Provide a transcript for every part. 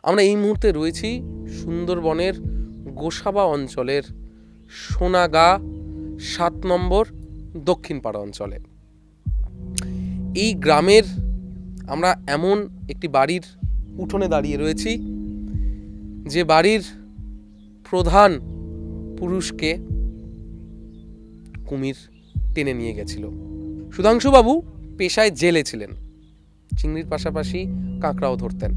আমরা এই মুহূর্তে রয়েছি সুন্দরবনের গোসাবা অঞ্চলের সোনাগা 7 নম্বর দক্ষিণপাড়া অঞ্চলে। এই গ্রামের আমরা এমন একটি বাড়ির উঠোনে দাঁড়িয়ে রয়েছি যে বাড়ির প্রধান পুরুষকে কুমির টেনে নিয়ে গেছিল। সুধাংশুবাবু পেশায় জেলে ছিলেন, চিংড়ির পাশাপাশি কাঁকড়াও ধরতেন।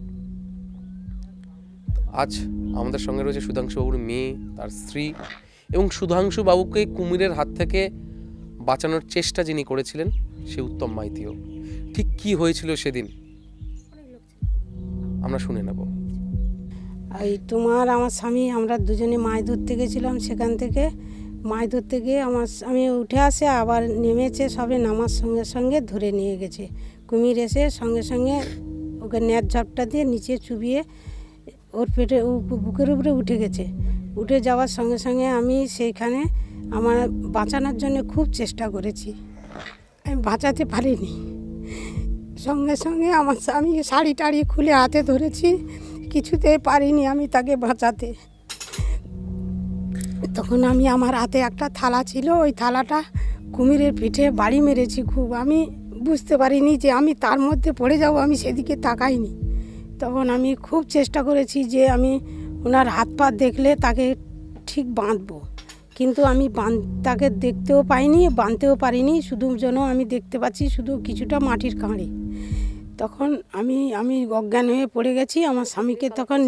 আজ আমাদের সঙ্গে রয়েছে সুধাংশুবাবুর মেয়ে, তার স্ত্রী এবং সুধাংশুবাবুকে কুমিরের হাত থেকে বাঁচানোর চেষ্টা যিনি করেছিলেন সে উত্তম মাইতিও। ঠিক কি হয়েছিল সেদিন আমরা শুনে নেব। এই আমার স্বামী আমরা দুজনে মাছ ধরতে গেছিলাম। সেখান থেকে মাছ ধরতে গিয়ে আমার স্বামী উঠে আসে, আবার নেমেছে, সবে নামার সঙ্গে সঙ্গে ধরে নিয়ে গেছে। কুমির এসে সঙ্গে সঙ্গে ওকে নেট ঝাপটা দিয়ে নিচে চুবিয়ে ওর পেটে বুকের উপরে উঠে গেছে। উঠে যাওয়ার সঙ্গে সঙ্গে আমি সেইখানে আমার বাঁচানোর জন্য খুব চেষ্টা করেছি, আমি বাঁচাতে পারিনি। সঙ্গে সঙ্গে আমার স্বামী শাড়ি টাড়ি খুলে হাতে ধরেছি, কিছুতেই পারিনি আমি তাকে বাঁচাতে। তখন আমি আমার হাতে একটা থালা ছিল, ওই থালাটা কুমিরের পিঠে বাড়ি মেরেছি খুব। আমি বুঝতে পারিনি যে আমি তার মধ্যে পড়ে যাব, আমি সেদিকে তাকাইনি। তখন আমি খুব চেষ্টা করেছি যে আমি ওনার হাত পা দেখলে তাকে ঠিক বাঁধবো, কিন্তু আমি তাকে দেখতেও পাইনি, বাঁধতেও পারিনি। শুধু যেন আমি দেখতে পাচ্ছি শুধু কিছুটা মাটির কাঁড়ি। তখন আমি অজ্ঞান হয়ে পড়ে গেছি। আমার স্বামীকে তখন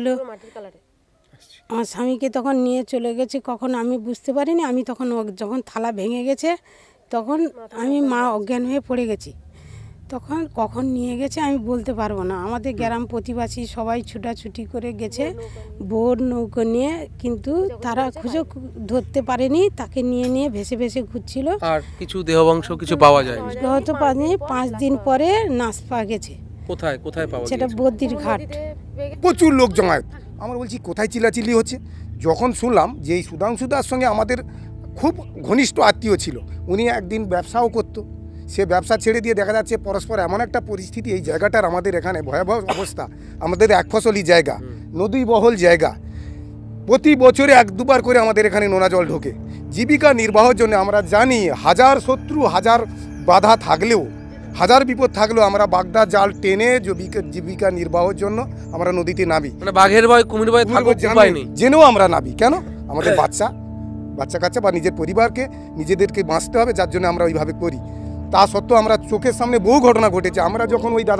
নিয়ে চলে গেছে কখন আমি বুঝতে পারিনি। আমি তখন যখন থালা ভেঙে গেছে তখন আমি মা অজ্ঞান হয়ে পড়ে গেছি। তখন কখন নিয়ে গেছে আমি বলতে পারবো না। আমাদের গ্রাম প্রতিবাসী সবাই ছুটাছুটি করে গেছে বোট নৌকো নিয়ে, কিন্তু তারা খুঁজে ধরতে পারেনি। তাকে নিয়ে ভেসে ভেসে ঘুরছিল। আর কিছু দেহবংশ কিছু পাওয়া যায় হয়তো 5 দিন পরে নাশ পাওয়া গেছে। কোথায় পাওয়া সেটা বদ্দির ঘাট। প্রচুর লোক জমায়েত। আমরা বলছি কোথায় চিল্লাচিল্লি হচ্ছে। যখন শুনলাম যে এই সুধাংশুদার সঙ্গে আমাদের খুব ঘনিষ্ঠ আত্মীয় ছিল, উনি একদিন ব্যবসাও করতো, সে ব্যবসা ছেড়ে দিয়ে দেখা যাচ্ছে পরস্পর এমন একটা পরিস্থিতি এই জায়গাটার আমাদের এখানে ভয়াবহ অবস্থা। আমাদের এক ফসলি জায়গা, নদীবহল জায়গা, প্রতি বছরে 1-2 বার করে আমাদের এখানে নোনা জল ঢোকে। জীবিকা নির্বাহের জন্য আমরা জানি হাজার শত্রু, হাজার বাধা থাকলেও, হাজার বিপদ থাকলেও আমরা বাগদা জাল টেনে জীবিকা নির্বাহের জন্য আমরা নদীতে নামি। মানে বাঘের ভয়, কুমির ভয় জেনেও আমরা নামি। কেন? আমাদের বাচ্চা কাচ্চা বা নিজের পরিবারকে নিজেদেরকে বাঁচতে হবে, যার জন্য আমরা ওইভাবে করি। তা সত্ত্বেও আমরা চোখের সামনে বহু ঘটনা ঘটেছে। আমরা যখন ওই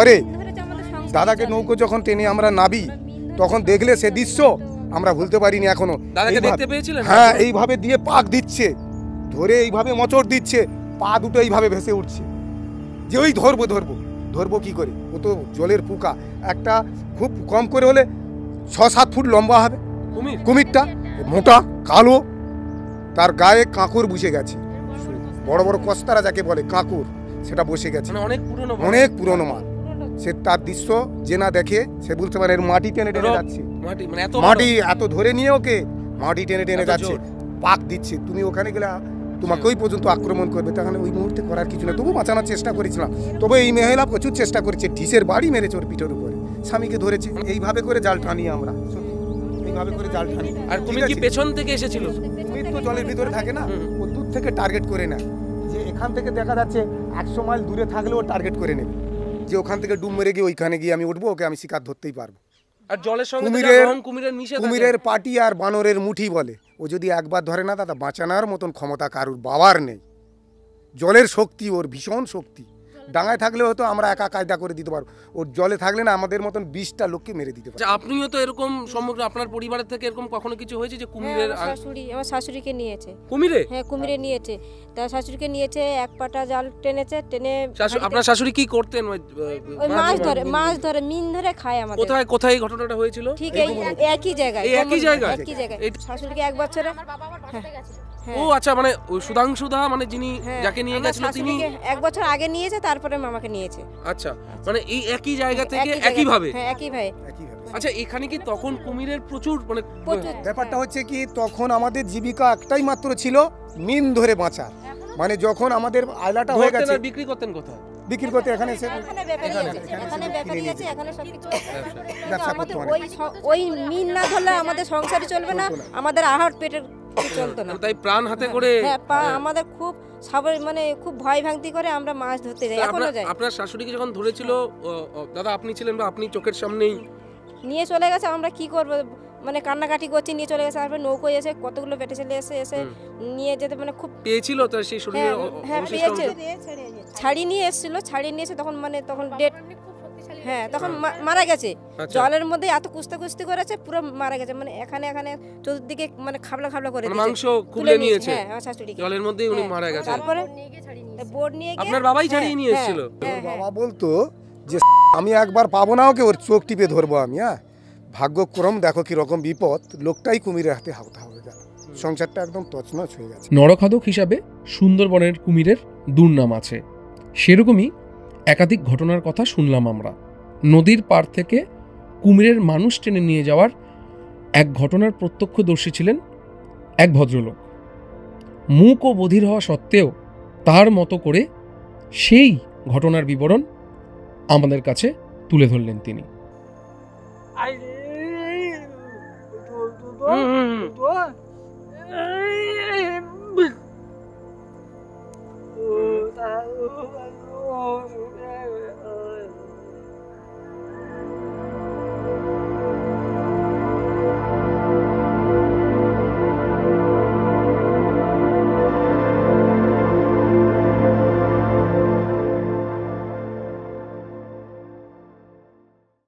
দাদাকে নৌকো যখন টেনে আমরা নাবি, তখন দেখলে সে দৃশ্য আমরা ভুলতে পারিনি এখনো। হ্যাঁ, এইভাবে দিয়ে পাক দিচ্ছে, ধরে এইভাবে মোচড় দিচ্ছে, পা দুটো এইভাবে ভেসে উঠছে যে ওই ধরবো কি করে? ও তো জলের পোকা। একটা খুব কম করে হলে 6-7 ফুট লম্বা হবে কুমিরটা, মোটা কালো, তার গায়ে কাঁকর বসে গেছে, বড় বড় কস্তারা যাকে বলে কাঁকর, সেটা বসে গেছে। অনেক পুরনো মাল। সে তার দৃশ্য যে না দেখে সে বলতে পারে মাটি টেনে যাচ্ছে, মাটি এত ধরে নিয়ে ওকে মাটি টেনে যাচ্ছে, পাক দিচ্ছে। তুমি ওখানে গেলে তোমাকে ওই পর্যন্ত আক্রমণ করবে। তাহলে ওই মুহূর্তে করার কিছু না, তবু বাঁচানোর চেষ্টা করেছিলাম। তবে এই মহিলা প্রচুর চেষ্টা করেছে, ঢিসের বাড়ি মেরেছে ওর পিঠের উপরে, স্বামীকে ধরেছে। এইভাবে করে জাল টানি আমরা, এইভাবে করে জাল টানি। আর কুমির কি পেছন থেকে এসেছিল? কুমির তো জলের ভিতরে থাকে না, ও দূর থেকে টার্গেট করে নেয়। যে এখান থেকে দেখা যাচ্ছে 100 মাইল দূরে থাকলেও টার্গেট করে নেবে যে ওখান থেকে ডুব মেরে গিয়ে ওইখানে গিয়ে আমি উঠবো, ওকে আমি শিকার ধরতেই পারবো। আর জলের সঙ্গে কুমিরের পাটি আর বানরের মুঠি বলে, ও যদি একবার ধরে না দাদা, বাঁচানোর মতন ক্ষমতা কারুর বাবার নেই। জলের শক্তি ওর ভীষণ শক্তি। ডাঙায় থাকলে হয়তো আমরা একা কায়দা করে দিতে পারবো, ওর জলে থাকলে না আমাদের মতন 20টা লোককে মেরে দিতে পারবো। আপনিও তো এরকম সমগ্র আপনার পরিবারের থেকে এরকম কখনো কিছু হয়েছে যে কুমিরের? আমার শাশুড়িকে নিয়েছে কুমিরে। হ্যাঁ, কুমিরে নিয়েছে। তার শাশুড়িকে নিয়েছে, এক পাটা জাল টেনে। আপনার শাশুড়ি কি করতেন? মাছ ধরে মিন ধরে খায় আমাদের। কোথায় ঘটনাটা হয়েছিল? ঠিক একই জায়গায়। শাশুড়িকে 1 বছরে। ও আচ্ছা, মানে সুধাংশুদা মানে যিনি যাকে নিয়ে গেছিল তিনি 1 বছর আগে নিয়েছে, তারপরে মামাকে নিয়েছে। আচ্ছা, মানে এই একই জায়গা থেকে একই ভাবে। হ্যাঁ, একই ভাবে। আচ্ছা, এখানে কি তখন কুমিরের প্রচুর মানে ব্যাপারটা হচ্ছে কি, তখন আমাদের জীবিকা একটাই মাত্র ছিল, মিন ধরে বাঁচা। মানে যখন আমাদের আয়লাটা হয়ে গেছে, বিক্রি করতেন কোথায়? বিক্রি করতে এখানে এসে এখানে ব্যাপারই আছে, এখানে ব্যাপারই আছে, এখানে সবকিছু আছে। কিন্তু ব্যবসা আমাদের করতো ওই মিল না ধরলে আমাদের সংসারই চলবে না, আমাদের আহার পেটের চলতো না। তাই প্রাণ হাতে করে হ্যাঁ, আমাদের খুব মানে খুব ভয় ভাঙতি করে আমরা মাছ ধরতে যাই, এখনো যাই। আপনার শাশুড়িকে যখন ধরেছিল দাদা আপনি ছিলেন বা আপনি চোখের সামনেই নিয়ে চলে গেছে, আমরা কি করব, মানে কান্নাকাটি করছি, নিয়ে চলে গেছে। তারপরে নৌকোয় এসে কতগুলো বেটে ছেলে এসে নিয়ে যেতে মানে খুব পেয়েছিল তো সেই শরীরে হ্যাঁ পেয়েছে, ছাড়িয়ে নিয়ে এসেছিল, ছাড়িয়ে নিয়ে এসে তখন ডেট, হ্যাঁ তখন মারা গেছে। জলের মধ্যে এত কুস্তি করেছে, পুরো মারা গেছে, মানে এখানে চতুর্দিকে মানে খাবলা করে দিয়েছে, মাংস খুলে নিয়েছে। হ্যাঁ আমার শাশুড়িকে জলের মধ্যেই উনি মারা গেছে। তারপরে বোর্ড নিয়ে গিয়ে আপনার বাবাই ছাড়িয়ে নিয়ে এসেছিল। বাবা বলতো যে আমি একবার পাবো না ওকে, ওর চোখ টিপে ধরবো আমি। হ্যাঁ, ভাগ্যক্রম দেখো কি রকম বিপদ, লোকটাই কুমিরের হাতে হাওতা হয়ে গেল, সংসারটা একদম তছনছ হয়ে গেছে। নরখাদক হিসাবে সুন্দরবনের কুমিরের দুর্নাম আছে, সেরকমই একাধিক ঘটনার কথা শুনলাম আমরা। নদীর পাড় থেকে কুমিরের মানুষ টেনে নিয়ে যাওয়ার এক ঘটনার প্রত্যক্ষদর্শী ছিলেন এক ভদ্রলোক। মূক ও বধির হওয়া সত্ত্বেও তার মতো করে সেই ঘটনার বিবরণ আমাদের কাছে তুলে ধরলেন তিনি। হুম